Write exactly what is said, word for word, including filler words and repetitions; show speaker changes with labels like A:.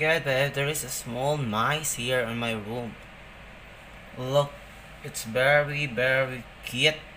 A: god, babe, there is a small mice here in my room. Look, it's very, very cute.